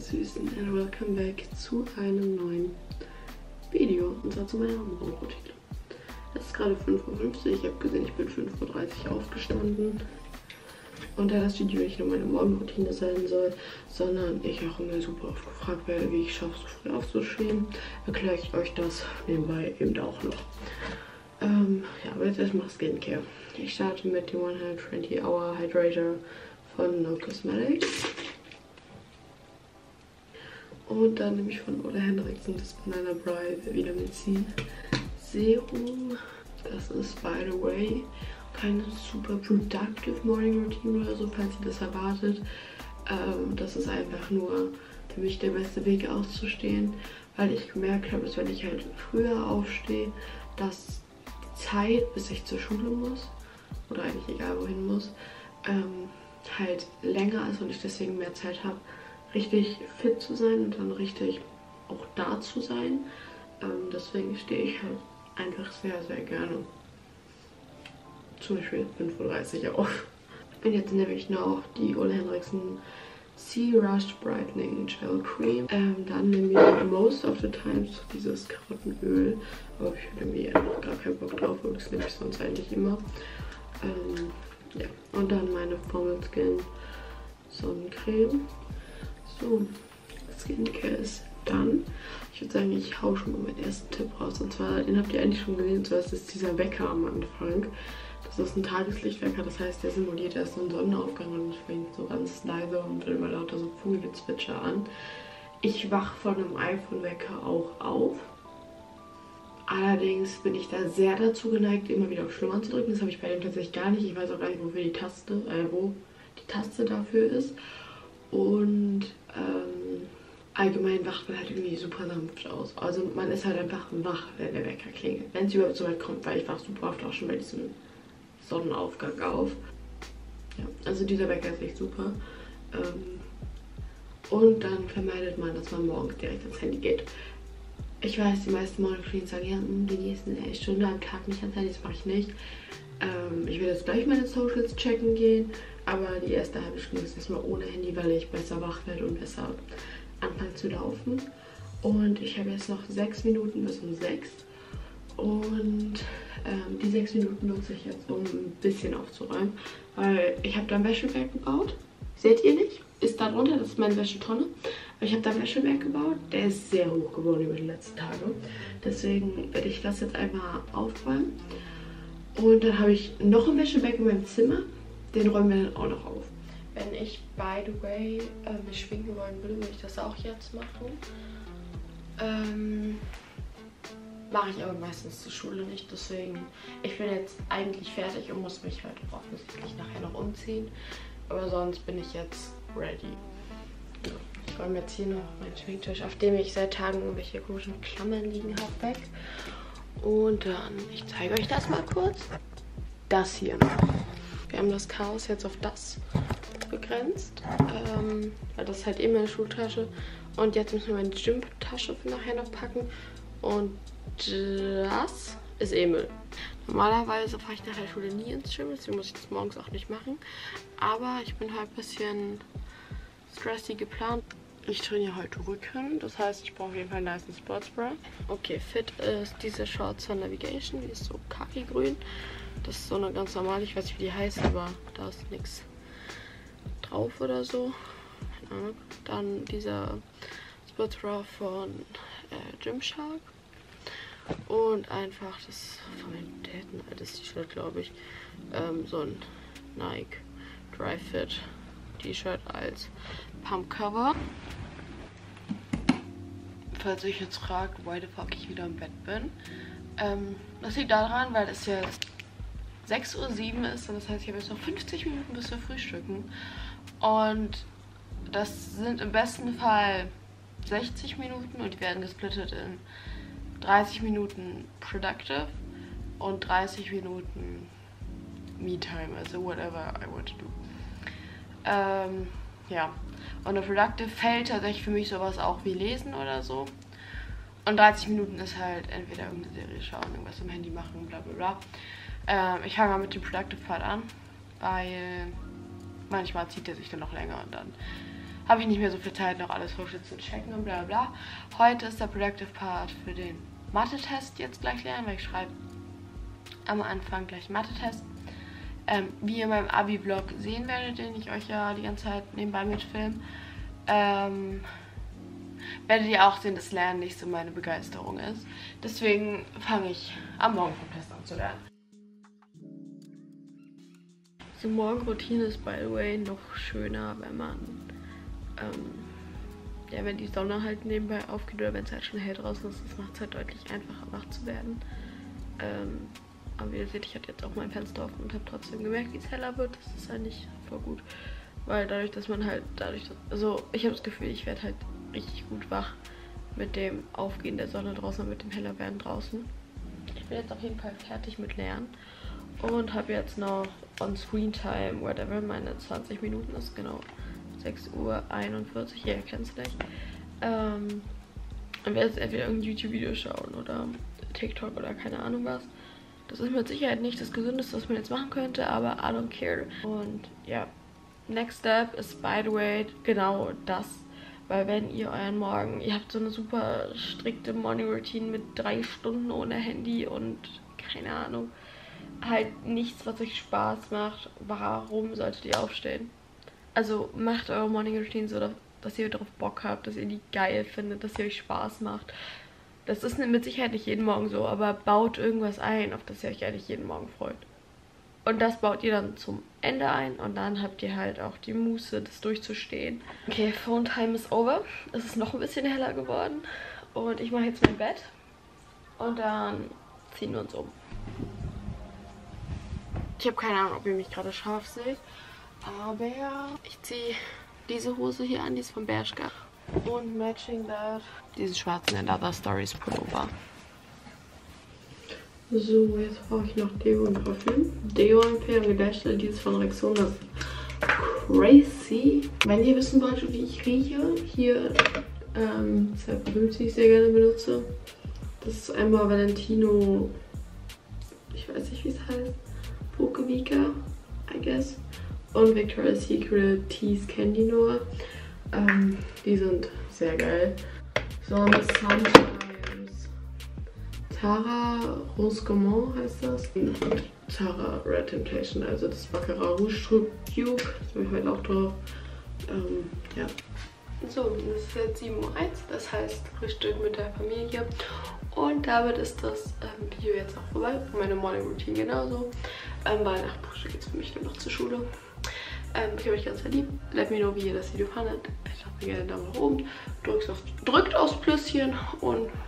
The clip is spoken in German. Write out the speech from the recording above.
Süßen and welcome back zu einem neuen Video, und zwar zu meiner Morgenroutine. Es ist gerade 5:50 Uhr, ich habe gesehen, ich bin 5:30 Uhr aufgestanden. Und da das Video nicht nur meine Morgenroutine sein soll, sondern ich auch immer super oft gefragt werde, wie ich schaffe, so früh aufzustehen, erkläre ich euch das nebenbei eben auch noch. Ja, aber jetzt erstmal Skincare. Ich starte mit dem 120 Hour Hydrator von No Cosmetics. Und dann nehme ich von Ole Henriksen das Banana Bright Vitamin C Serum. Das ist, by the way, keine super productive Morning Routine oder so, falls ihr das erwartet. Das ist einfach nur für mich der beste Weg auszustehen, weil ich gemerkt habe, dass wenn ich halt früher aufstehe, dass die Zeit, bis ich zur Schule muss, oder eigentlich egal wohin muss, halt länger ist und ich deswegen mehr Zeit habe, richtig fit zu sein und dann richtig auch da zu sein. Deswegen stehe ich halt einfach sehr, sehr gerne zum Beispiel 5:30 Uhr auf. Und jetzt nehme ich noch die Ole Henriksen Sea Rush Brightening Gel Cream. Dann nehme ich most of the times dieses Karottenöl. Aber ich habe irgendwie einfach gar keinen Bock drauf, und das nehme ich sonst eigentlich immer. Ja. Und dann meine Formel Skin Sonnencreme. So, Skincare ist dann. Ich würde sagen, ich hau schon mal meinen ersten Tipp raus. Und zwar, den habt ihr eigentlich schon gesehen, und zwar ist es dieser Wecker am Anfang. Das ist ein Tageslichtwecker, das heißt, der simuliert erst so einen Sonnenaufgang und fängt so ganz leise und dann immer lauter so Vogelgezwitscher an. Ich wache von einem iPhone-Wecker auch auf. Allerdings bin ich da sehr dazu geneigt, immer wieder auf Schlummern zu drücken. Das habe ich bei dem tatsächlich gar nicht. Ich weiß auch gar nicht, wofür wo die Taste dafür ist. Und allgemein wacht man halt irgendwie super sanft aus. Also man ist halt einfach wach, wenn der Wecker klingelt. Wenn es überhaupt so weit kommt, weil ich wach super oft auch schon bei diesem Sonnenaufgang auf. Ja, also dieser Wecker ist echt super. Und dann vermeidet man, dass man morgens direkt ans Handy geht. Ich weiß, die meisten Morgenroutinen sagen, ja, die nächsten eine Stunde am Tag nicht ans Handy, das mache ich nicht. Ich will jetzt gleich meine Socials checken gehen, aber die erste halbe Stunde ist erstmal ohne Handy, weil ich besser wach werde und besser anfange zu laufen. Und ich habe jetzt noch 6 Minuten bis um 6. Und die 6 Minuten nutze ich jetzt, um ein bisschen aufzuräumen, weil ich habe da ein Wäscheberg gebaut. Seht ihr nicht? Ist da drunter, das ist meine Wäschetonne. Aber ich habe da ein Wäscheberg gebaut, der ist sehr hoch geworden über die letzten Tage. Deswegen werde ich das jetzt einmal aufräumen. Und dann habe ich noch ein Wäscheberg in meinem Zimmer, den räumen wir dann auch noch auf. Wenn ich, by the way, mich schminken wollen würde, würde ich das auch jetzt machen. Mache ich aber meistens zur Schule nicht, deswegen, ich bin jetzt eigentlich fertig und muss mich halt offensichtlich nachher noch umziehen, aber sonst bin ich jetzt ready. Ja. Ich räume jetzt hier noch meinen Schminktisch, auf dem ich seit Tagen irgendwelche komischen Klammern liegen habe, weg. Und dann, ich zeige euch das mal kurz, das hier noch. Wir haben das Chaos jetzt auf das begrenzt, weil das ist halt eben meine Schultasche, und jetzt müssen wir meine Gym-Tasche für nachher noch packen. Und das ist Müll. Normalerweise fahre ich nach der Schule nie ins Gym, deswegen muss ich das morgens auch nicht machen. Aber ich bin halt ein bisschen stressy geplant. Ich trainiere heute Rücken, das heißt, ich brauche auf jeden Fall einen nicen Sportsbra. Okay, fit ist diese Shorts von Navigation, die ist so khaki-grün. Das ist so eine ganz normale, ich weiß nicht, wie die heißt, aber da ist nichts drauf oder so. Dann dieser Sportsbra von Gymshark. Und einfach das von meinem Dad, ein altes T-Shirt, glaube ich. So ein Nike Dry Fit T-Shirt als Pumpcover. Falls ihr euch jetzt fragt, why the fuck ich wieder im Bett bin. Das liegt daran, weil es jetzt 6:07 Uhr ist, und das heißt, ich habe jetzt noch 50 Minuten bis wir frühstücken. Und das sind im besten Fall 60 Minuten und die werden gesplittet in 30 Minuten Productive und 30 Minuten Me-Time, also whatever I want to do. Ja, und der Productive fällt tatsächlich für mich sowas auch wie Lesen oder so. Und 30 Minuten ist halt entweder irgendeine Serie schauen, irgendwas am Handy machen, bla bla bla. Ich fange mal mit dem Productive Part an, weil manchmal zieht er sich dann noch länger und dann habe ich nicht mehr so viel Zeit, noch alles hochschützen zu checken und bla bla. Heute ist der Productive Part für den Mathe-Test jetzt gleich lernen, weil ich schreibe am Anfang gleich Mathe-Test. Wie ihr in meinem Abi-Vlog sehen werdet, den ich euch ja die ganze Zeit nebenbei mitfilme, werdet ihr auch sehen, dass Lernen nicht so meine Begeisterung ist. Deswegen fange ich am Morgen vom Test an zu lernen. So, Morgenroutine ist, by the way, noch schöner, wenn man, ja, wenn die Sonne halt nebenbei aufgeht oder wenn es halt schon hell draußen ist. Das macht es halt deutlich einfacher, wach zu werden. Aber wie ihr seht, ich hatte jetzt auch mein Fenster offen und habe trotzdem gemerkt, wie es heller wird. Das ist eigentlich voll gut. Weil dadurch, dass man halt, also ich habe das Gefühl, ich werde halt richtig gut wach mit dem Aufgehen der Sonne draußen und mit dem Hellerwerden draußen. Ich bin jetzt auf jeden Fall fertig mit Lernen und habe jetzt noch On-Screen-Time, whatever, meine 20 Minuten ist, genau 6:41 Uhr, ja, kennst du nicht. Und werde jetzt entweder irgendein YouTube-Video schauen oder TikTok oder keine Ahnung was. Das ist mit Sicherheit nicht das Gesündeste, was man jetzt machen könnte, aber I don't care. Und ja, next step ist, by the way, genau das. Weil wenn ihr euren Morgen, ihr habt so eine super strikte Morning Routine mit 3 Stunden ohne Handy und keine Ahnung, halt nichts, was euch Spaß macht, warum solltet ihr aufstehen? Also macht eure Morning Routine so, dass ihr darauf Bock habt, dass ihr die geil findet, dass ihr euch Spaß macht. Das ist mit Sicherheit nicht jeden Morgen so, aber baut irgendwas ein, auf das ihr euch eigentlich jeden Morgen freut. Und das baut ihr dann zum Ende ein und dann habt ihr halt auch die Muße, das durchzustehen. Okay, Phone Time is over. Es ist noch ein bisschen heller geworden und ich mache jetzt mein Bett und dann ziehen wir uns um. Ich habe keine Ahnung, ob ihr mich gerade scharf seht, aber ich ziehe diese Hose hier an, die ist von Bershka. Und matching that, diesen schwarzen Another Stories Pullover. So, jetzt brauche ich noch Deo und Parfüm. Deo Empfehlung Gedächte, die ist von Rexona. Crazy. Wenn ihr wissen wollt, wie ich rieche, hier zwei Parfüms, die ich sehr gerne benutze. Das ist einmal Valentino, ich weiß nicht, wie es heißt, Pokevika, I guess. Und Victoria's Secret Tease Candy Noir. Die sind sehr geil. Sonst sometimes Tara Rose Gourmand heißt das. Und Tara Red Temptation, also das Baccarat Rouge Duke. Das bin ich heute auch drauf. Ja. So, es ist jetzt 7:01 Uhr, das heißt Frühstück mit der Familie. Und damit ist das Video jetzt auch vorbei. Meine Morning Routine genauso. Weil nach Frühstück geht es für mich nur noch zur Schule. Ich habe euch ganz lieb. Let me know, wie ihr das Video fandet. Ich sage mir gerne einen Daumen nach oben. Drückt aufs Plüsschen und